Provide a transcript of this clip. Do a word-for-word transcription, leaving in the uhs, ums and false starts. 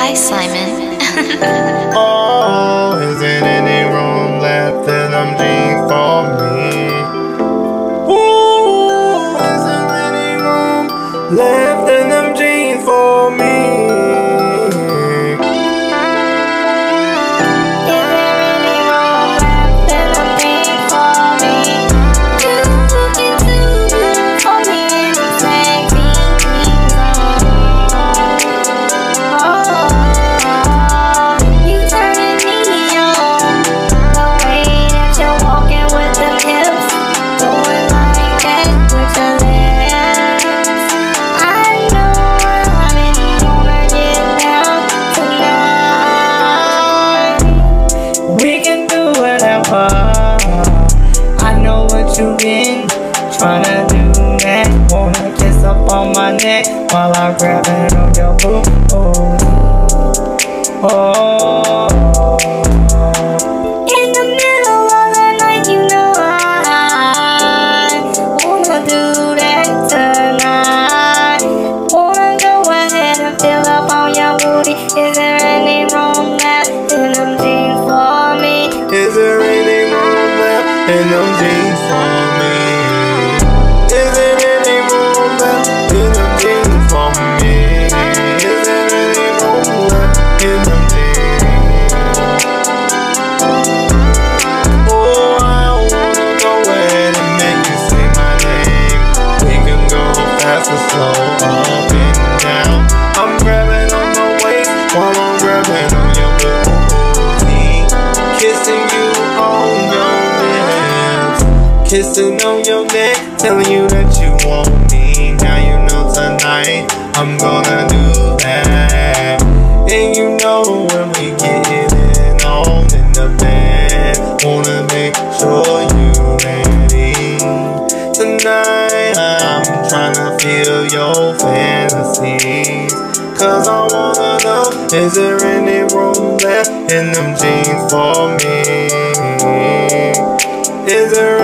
Hi, Simon. Oh, is there any room left in them jeans for me? Ooh, is there any room left in them jeans for me? I know what you been tryna do that. Wanna kiss up on my neck while I'm grabbing on your booty. Oh, oh. In the middle of the night, you know I wanna do that tonight. Wanna go ahead and fill up on your booty. Is there any room left in them jeans for me? Is there any room left in them jeans for me? Is there any room left in them jeans for me? Is there any room left in them jeans? Oh, I wanna go ahead and make you say my name. We can go fast or slow, up and down. I'm grabbing on the waist while I'm grabbing on your booty, kissing you on your lips, kissing on your neck, telling you that you want me. Now you know tonight I'm gonna do that. And you know when we getting on in the bed, wanna make sure you ready. Tonight I'm tryna feel your fantasies, cause I wanna know, is there any room left in them jeans for me? Is there